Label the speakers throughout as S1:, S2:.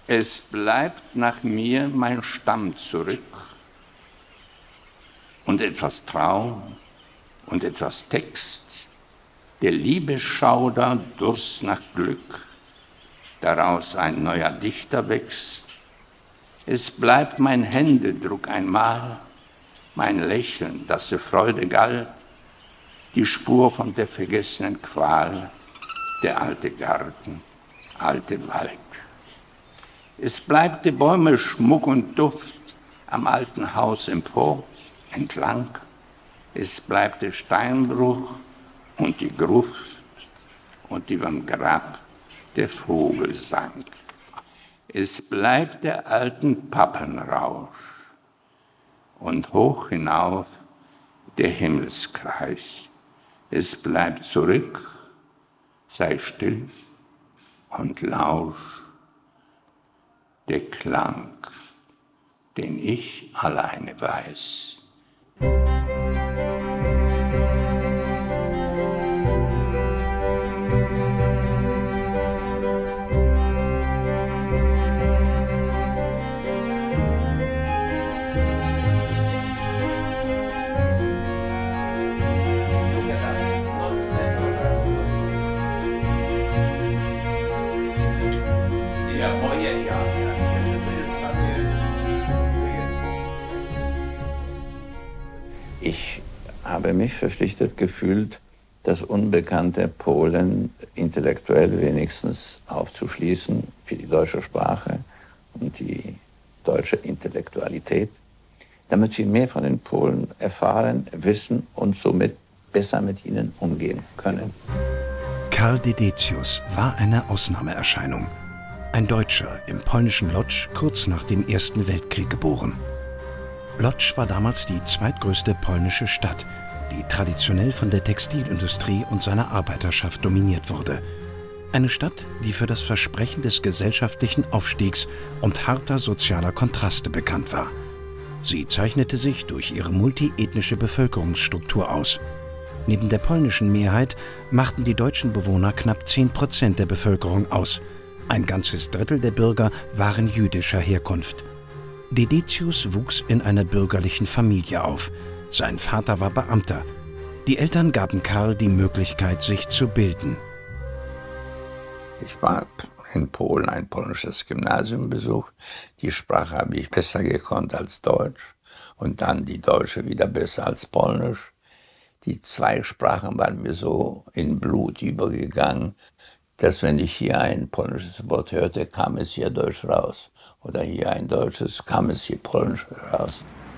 S1: Es bleibt nach mir mein Stamm zurück und etwas Traum und etwas Text, der Liebe Schauder, Durst nach Glück, daraus ein neuer Dichter wächst. Es bleibt mein Händedruck einmal, mein Lächeln, das der Freude galt, die Spur von der vergessenen Qual, der alte Garten, alte Wald. Es bleibt die Bäume Schmuck und Duft am alten Haus empor, entlang. Es bleibt der Steinbruch und die Gruft und überm Grab der Vogelsang. Es bleibt der alten Pappenrausch und hoch hinauf der Himmelskreis. Es bleibt zurück, sei still und lausch der Klang, den ich alleine weiß.
S2: Ich habe mich verpflichtet gefühlt, das unbekannte Polen intellektuell wenigstens aufzuschließen für die deutsche Sprache und die deutsche Intellektualität, damit sie mehr von den Polen erfahren, wissen und somit besser mit ihnen umgehen können.
S3: Karl Dedecius war eine Ausnahmeerscheinung. Ein Deutscher im polnischen Łódź, kurz nach dem Ersten Weltkrieg geboren. Łódź war damals die zweitgrößte polnische Stadt, die traditionell von der Textilindustrie und seiner Arbeiterschaft dominiert wurde. Eine Stadt, die für das Versprechen des gesellschaftlichen Aufstiegs und harter sozialer Kontraste bekannt war. Sie zeichnete sich durch ihre multiethnische Bevölkerungsstruktur aus. Neben der polnischen Mehrheit machten die deutschen Bewohner knapp 10% der Bevölkerung aus. Ein ganzes Drittel der Bürger waren jüdischer Herkunft. Dedecius wuchs in einer bürgerlichen Familie auf. Sein Vater war Beamter. Die Eltern gaben Karl die Möglichkeit, sich zu bilden.
S2: Ich habe in Polen ein polnisches Gymnasium besucht. Die Sprache habe ich besser gekonnt als Deutsch und dann die Deutsche wieder besser als Polnisch. Die zwei Sprachen waren mir so in Blut übergegangen, dass wenn ich hier ein polnisches Wort hörte, kam es hier Deutsch raus. Oder hier ein deutsches, kam es hier Polnisch raus.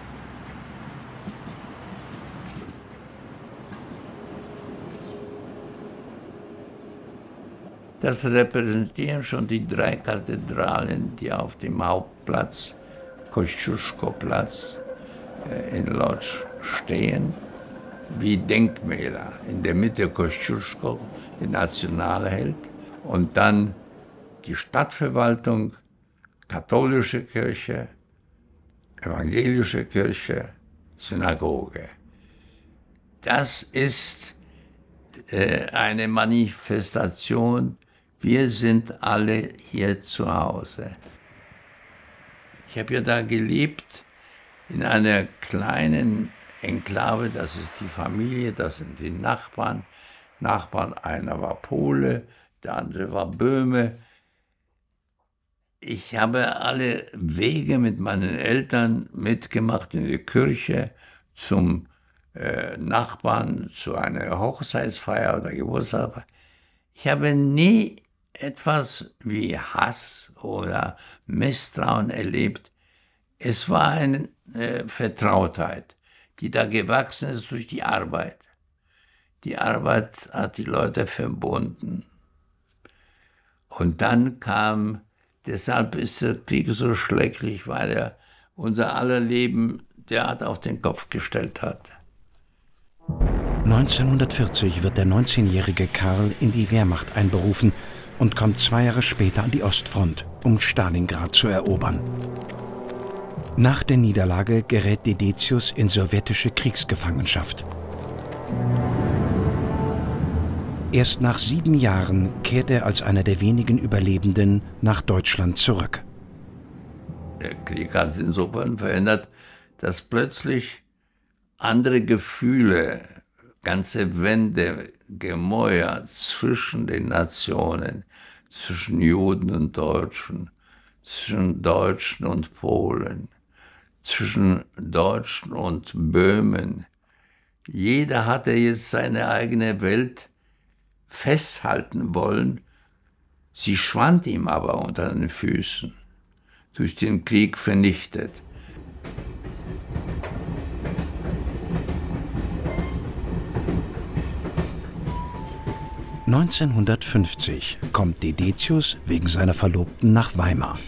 S2: Das repräsentieren schon die drei Kathedralen, die auf dem Hauptplatz, Kościuszko-Platz, in Łódź stehen, wie Denkmäler. In der Mitte Kościuszko, der Nationalheld, und dann die Stadtverwaltung, katholische Kirche, evangelische Kirche, Synagoge. Das ist eine Manifestation, wir sind alle hier zu Hause. Ich habe ja da gelebt in einer kleinen Enklave, das ist die Familie, das sind die Nachbarn. Einer war Pole, der andere war Böhme. Ich habe alle Wege mit meinen Eltern mitgemacht in die Kirche, zum Nachbarn, zu einer Hochzeitsfeier oder Geburtstagsfeier. Ich habe nie etwas wie Hass oder Misstrauen erlebt. Es war eine Vertrautheit, die da gewachsen ist durch die Arbeit. Die Arbeit hat die Leute verbunden. Und dann kam, deshalb ist der Krieg so schrecklich, weil er unser aller Leben derart auf den Kopf gestellt hat.
S3: 1940 wird der 19-jährige Karl in die Wehrmacht einberufen und kommt 2 Jahre später an die Ostfront, um Stalingrad zu erobern. Nach der Niederlage gerät Dedecius in sowjetische Kriegsgefangenschaft. Erst nach 7 Jahren kehrt er als einer der wenigen Überlebenden nach Deutschland zurück.
S2: Der Krieg hat es insofern verändert, dass plötzlich andere Gefühle, ganze Wände, Gemäuer zwischen den Nationen, zwischen Juden und Deutschen, zwischen Deutschen und Polen, zwischen Deutschen und Böhmen. Jeder hatte jetzt seine eigene Welt festhalten wollen. Sie schwand ihm aber unter den Füßen, durch den Krieg vernichtet.
S3: (1950) kommt Dedetius wegen seiner Verlobten nach Weimar.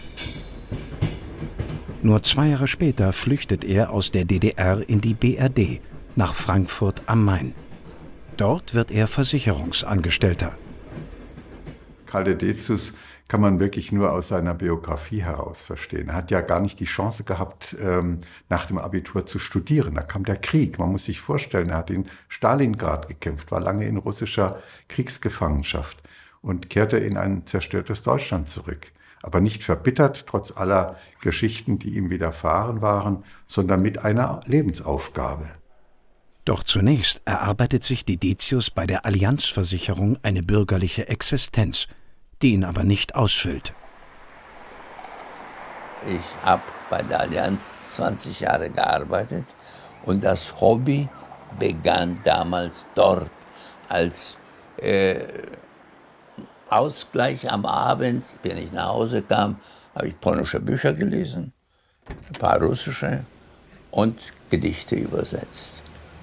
S3: Nur 2 Jahre später flüchtet er aus der DDR in die BRD, nach Frankfurt am Main. Dort wird er Versicherungsangestellter.
S4: Karl Dedetius kann man wirklich nur aus seiner Biografie heraus verstehen. Er hat ja gar nicht die Chance gehabt, nach dem Abitur zu studieren. Da kam der Krieg. Man muss sich vorstellen, er hat in Stalingrad gekämpft, war lange in russischer Kriegsgefangenschaft und kehrte in ein zerstörtes Deutschland zurück. Aber nicht verbittert, trotz aller Geschichten, die ihm widerfahren waren, sondern mit einer Lebensaufgabe.
S3: Doch zunächst erarbeitet sich Dedetius bei der Allianz-Versicherung eine bürgerliche Existenz, die ihn aber nicht ausfüllt.
S2: Ich habe bei der Allianz 20 Jahre gearbeitet und das Hobby begann damals dort als Ausgleich am Abend. Wenn ich nach Hause kam, habe ich polnische Bücher gelesen, ein paar russische und Gedichte übersetzt.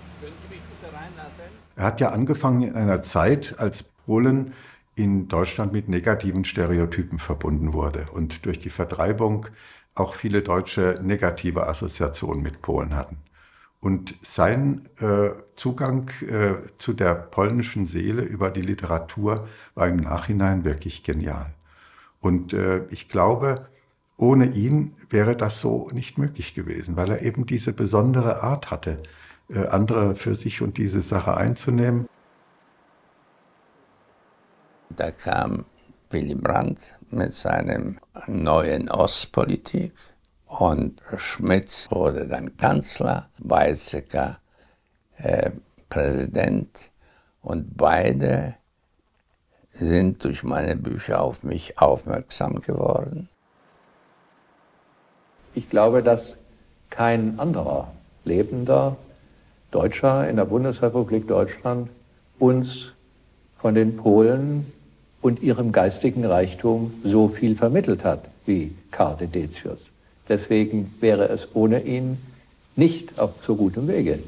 S4: Er hat ja angefangen in einer Zeit, als Polen in Deutschland mit negativen Stereotypen verbunden wurde und durch die Vertreibung auch viele Deutsche negative Assoziationen mit Polen hatten. Und sein Zugang zu der polnischen Seele über die Literatur war im Nachhinein wirklich genial. Und ich glaube, ohne ihn wäre das so nicht möglich gewesen, weil er eben diese besondere Art hatte, andere für sich und diese Sache einzunehmen.
S2: Da kam Willy Brandt mit seinem neuen Ostpolitik und Schmidt wurde dann Kanzler, Weizsäcker Präsident und beide sind durch meine Bücher auf mich aufmerksam geworden.
S5: Ich glaube, dass kein anderer lebender Deutscher in der Bundesrepublik Deutschland uns von den Polen und ihrem geistigen Reichtum so viel vermittelt hat wie Karl Dedetius. Deswegen wäre es ohne ihn nicht auf so gutem Wege.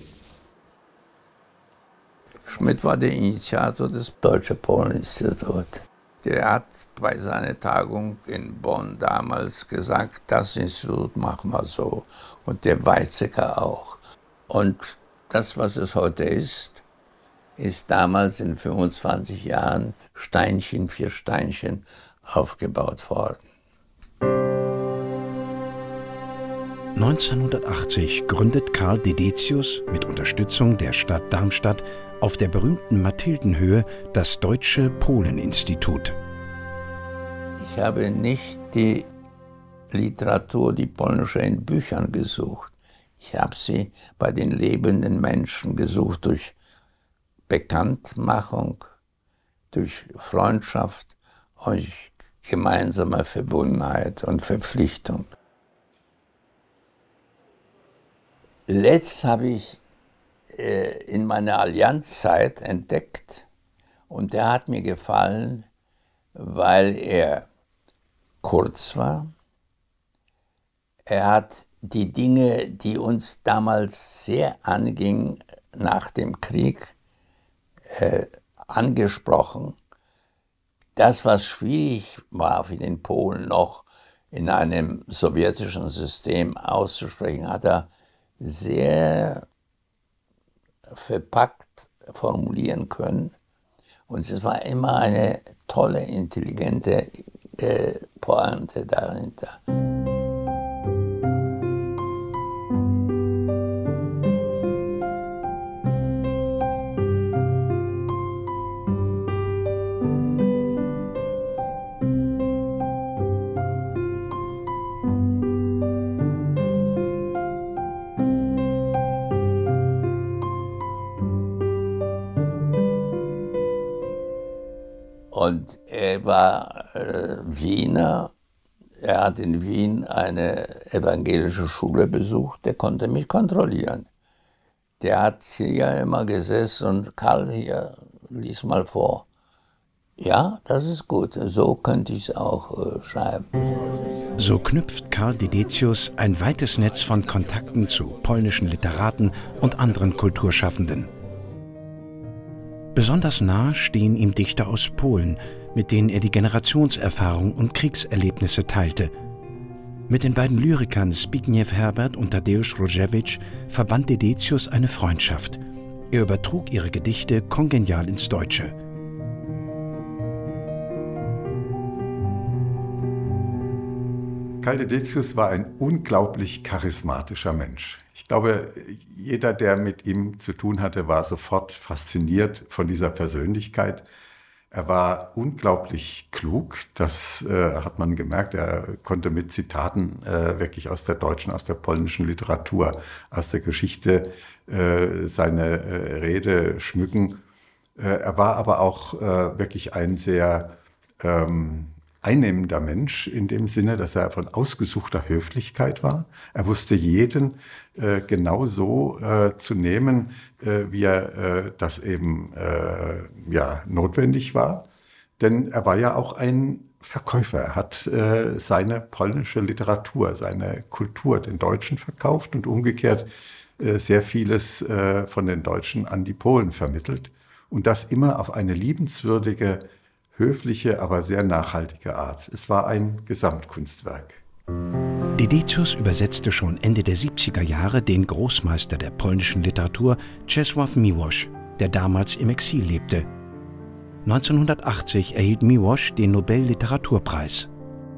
S2: Schmidt war der Initiator des Deutsche-Polen-Instituts. Der hat bei seiner Tagung in Bonn damals gesagt, das Institut machen wir so und der Weizsäcker auch. Und das, was es heute ist damals in 25 Jahren Steinchen für Steinchen aufgebaut worden.
S3: 1980 gründet Karl Dedetius mit Unterstützung der Stadt Darmstadt auf der berühmten Mathildenhöhe das Deutsche Polen-Institut.
S2: Ich habe nicht die Literatur, die polnische, in Büchern gesucht. Ich habe sie bei den lebenden Menschen gesucht, durch Bekanntmachung, durch Freundschaft, durch gemeinsame Verbundenheit und Verpflichtung. Letzt habe ich in meiner Allianzzeit entdeckt und der hat mir gefallen, weil er kurz war. Er hat die Dinge, die uns damals sehr angingen nach dem Krieg, angesprochen. Das, was schwierig war für den Polen noch in einem sowjetischen System auszusprechen, hat er sehr verpackt formulieren können. Und es war immer eine tolle, intelligente Pointe dahinter. Und er war Wiener. Er hat in Wien eine evangelische Schule besucht, der konnte mich kontrollieren. Der hat hier immer gesessen und Karl, hier, lies mal vor. Ja, das ist gut, so könnte ich es auch schreiben.
S3: So knüpft Karl Dedecius ein weites Netz von Kontakten zu polnischen Literaten und anderen Kulturschaffenden. Besonders nah stehen ihm Dichter aus Polen, mit denen er die Generationserfahrung und Kriegserlebnisse teilte. Mit den beiden Lyrikern Zbigniew Herbert und Tadeusz Różewicz verband Dedecius eine Freundschaft. Er übertrug ihre Gedichte kongenial ins Deutsche.
S4: Karl Dedecius war ein unglaublich charismatischer Mensch. Ich glaube, jeder, der mit ihm zu tun hatte, war sofort fasziniert von dieser Persönlichkeit. Er war unglaublich klug, das hat man gemerkt. Er konnte mit Zitaten wirklich aus der deutschen, aus der polnischen Literatur, aus der Geschichte seine Rede schmücken. Er war aber auch wirklich ein sehr einnehmender Mensch in dem Sinne, dass er von ausgesuchter Höflichkeit war. Er wusste jeden genau so zu nehmen, wie er das eben notwendig war. Denn er war ja auch ein Verkäufer. Er hat seine polnische Literatur, seine Kultur den Deutschen verkauft und umgekehrt sehr vieles von den Deutschen an die Polen vermittelt. Und das immer auf eine liebenswürdige, höfliche, aber sehr nachhaltige Art. Es war ein Gesamtkunstwerk.
S3: Dedecius übersetzte schon Ende der 70er Jahre den Großmeister der polnischen Literatur Czesław Miłosz, der damals im Exil lebte. 1980 erhielt Miłosz den Nobel-Literaturpreis.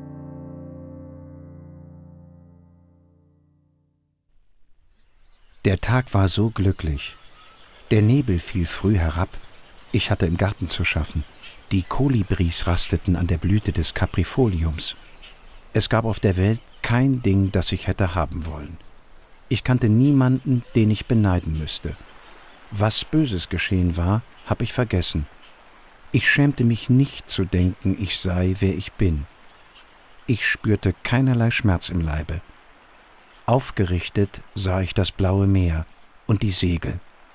S3: Der Tag war so glücklich. Der Nebel fiel früh herab. Ich hatte im Garten zu schaffen. Die Kolibris rasteten an der Blüte des Kaprifoliums. Es gab auf der Welt kein Ding, das ich hätte haben wollen. Ich kannte niemanden, den ich beneiden müsste. Was Böses geschehen war, habe ich vergessen. Ich schämte mich nicht zu denken, ich sei, wer ich bin. Ich spürte keinerlei Schmerz im Leibe. Aufgerichtet sah ich das blaue Meer und die Segel.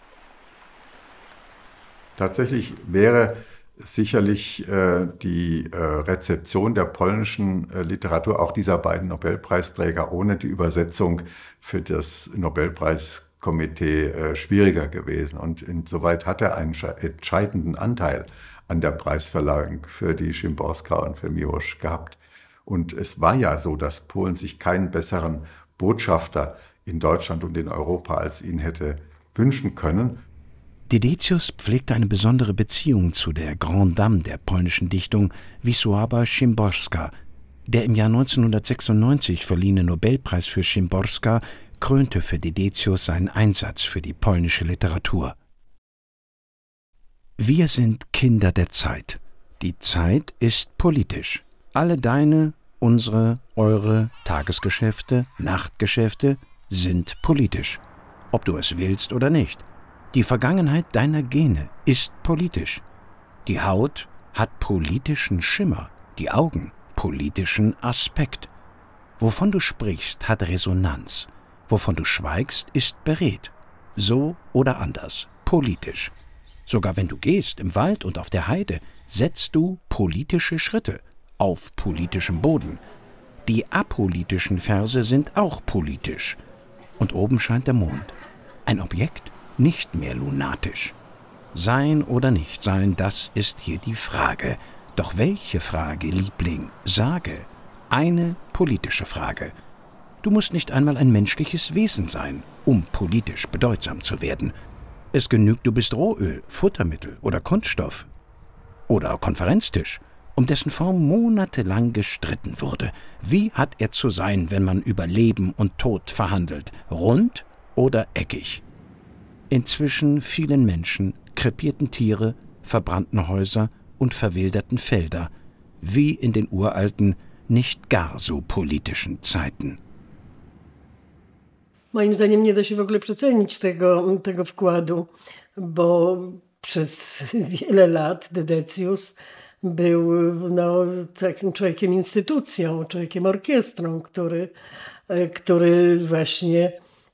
S4: Tatsächlich wäre sicherlich die Rezeption der polnischen Literatur, auch dieser beiden Nobelpreisträger, ohne die Übersetzung für das Nobelpreiskomitee schwieriger gewesen. Und insoweit hat er einen entscheidenden Anteil an der Preisverleihung für die Szymborska und für Miłosz gehabt. Und es war ja so, dass Polen sich keinen besseren Botschafter in Deutschland und in Europa als ihn hätte wünschen können.
S3: Dedecius pflegte eine besondere Beziehung zu der Grande Dame der polnischen Dichtung Wisława Szymborska. Der im Jahr 1996 verliehene Nobelpreis für Szymborska krönte für Dedecius seinen Einsatz für die polnische Literatur. Wir sind Kinder der Zeit. Die Zeit ist politisch. Alle deine, unsere, eure Tagesgeschäfte, Nachtgeschäfte sind politisch. Ob du es willst oder nicht. Die Vergangenheit deiner Gene ist politisch. Die Haut hat politischen Schimmer, die Augen politischen Aspekt. Wovon du sprichst, hat Resonanz. Wovon du schweigst, ist beredt. So oder anders, politisch. Sogar wenn du gehst im Wald und auf der Heide, setzt du politische Schritte auf politischem Boden. Die apolitischen Verse sind auch politisch. Und oben scheint der Mond. Ein Objekt, nicht mehr lunatisch. Sein oder nicht sein, das ist hier die Frage. Doch welche Frage, Liebling? Sage. Eine politische Frage. Du musst nicht einmal ein menschliches Wesen sein, um politisch bedeutsam zu werden. Es genügt, du bist Rohöl, Futtermittel oder Kunststoff. Oder Konferenztisch, um dessen Form monatelang gestritten wurde. Wie hat er zu sein, wenn man über Leben und Tod verhandelt? Rund oder eckig? Inzwischen vielen Menschen, krepierten Tiere, verbrannten Häuser und verwilderten Felder, wie in den uralten, nicht gar so politischen Zeiten.
S6: Moim zdaniem nie da się w ogóle przecenić tego wkładu, bo przez wiele lat Dedecius był no, takim człowiekiem instytucją, człowiekiem orkiestrą, który właśnie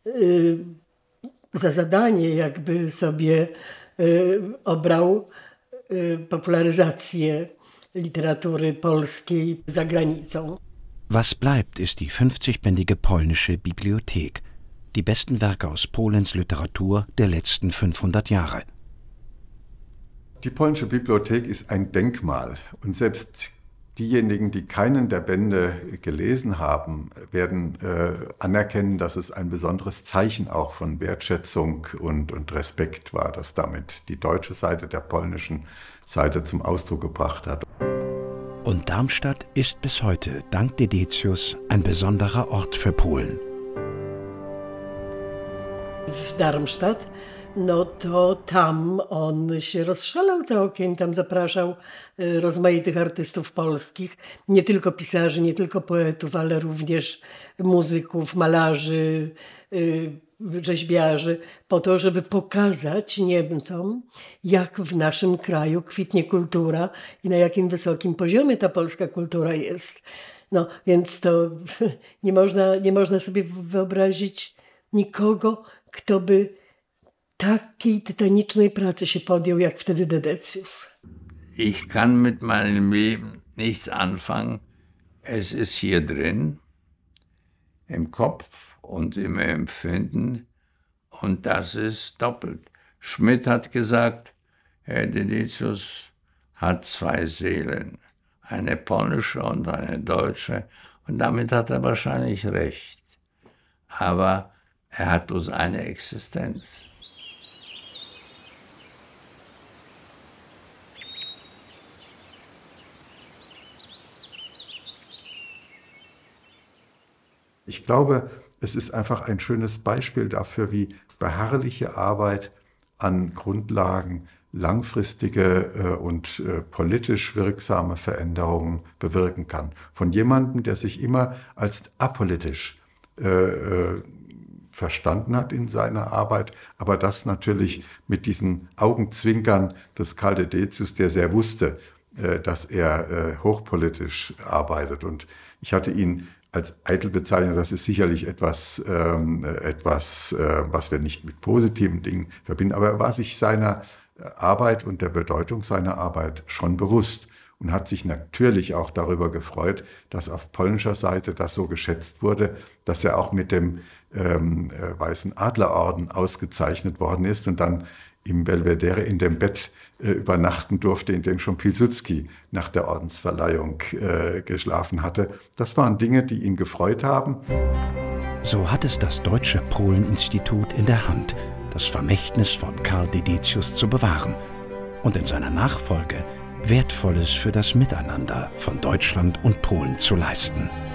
S6: za zadanie jakby sobie obrał popularyzację literatury polskiej za granicą.
S3: Was bleibt, ist die 50-bändige polnische Bibliothek, die besten Werke aus Polens Literatur der letzten 500 Jahre.
S4: Die polnische Bibliothek ist ein Denkmal und selbst diejenigen, die keinen der Bände gelesen haben, werden anerkennen, dass es ein besonderes Zeichen auch von Wertschätzung und Respekt war, das damit die deutsche Seite der polnischen Seite zum Ausdruck gebracht hat.
S3: Und Darmstadt ist bis heute, dank Dedecius, ein besonderer Ort für Polen.
S6: W Darmstadt, no to tam on się rozszalał całkiem, tam zapraszał rozmaitych artystów polskich, nie tylko pisarzy, nie tylko poetów, ale również muzyków, malarzy, rzeźbiarzy, po to, żeby pokazać Niemcom, jak w naszym kraju kwitnie kultura i na jakim wysokim poziomie ta polska kultura jest. No więc to nie można sobie wyobrazić nikogo, kto by takiej tytanicznej pracy się podjął, jak wtedy Dedecius.
S2: Ich kann mit meinem Leben nichts anfangen. Es ist hier drin, im Kopf und im Empfinden, und das ist doppelt. Schmidt hat gesagt, Herr Dedecius hat zwei Seelen, eine polnische und eine deutsche, und damit hat er wahrscheinlich recht. Aber er hat bloß eine Existenz.
S4: Ich glaube, es ist einfach ein schönes Beispiel dafür, wie beharrliche Arbeit an Grundlagen langfristige und politisch wirksame Veränderungen bewirken kann. Von jemandem, der sich immer als apolitisch verstanden hat in seiner Arbeit, aber das natürlich mit diesem Augenzwinkern des Karl Dedecius, der sehr wusste, dass er hochpolitisch arbeitet. Und ich hatte ihn als eitel bezeichnet, das ist sicherlich etwas, was wir nicht mit positiven Dingen verbinden, aber er war sich seiner Arbeit und der Bedeutung seiner Arbeit schon bewusst und hat sich natürlich auch darüber gefreut, dass auf polnischer Seite das so geschätzt wurde, dass er auch mit dem Weißen Adlerorden ausgezeichnet worden ist und dann im Belvedere in dem Bett übernachten durfte, in dem schon Pilsudski nach der Ordensverleihung geschlafen hatte. Das waren Dinge, die ihn gefreut haben.
S3: So hat es das Deutsche Polen-Institut in der Hand, das Vermächtnis von Karl Dedecius zu bewahren und in seiner Nachfolge Wertvolles für das Miteinander von Deutschland und Polen zu leisten.